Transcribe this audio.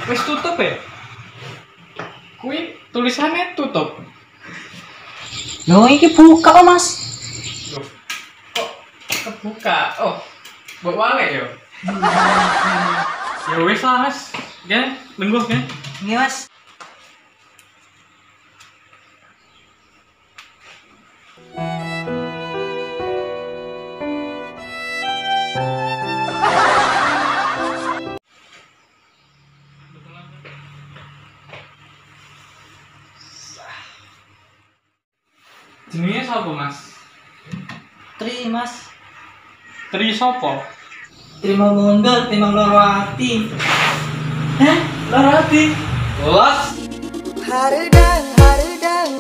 Wis tutup ya? Kuwi tulisannya tutup. Loh, iki buka kok, Mas. Loh, kok kebuka? Oh, mbok wale yo. Ya wis lah, Mas. Ya, lengguh ya. Nggih, Mas. Jenenge sapa, Mas? Tri, Mas. Tri sapa? Terima monggo, terima loro ati. Hah? Loro ati? Los. Harudang, harudang,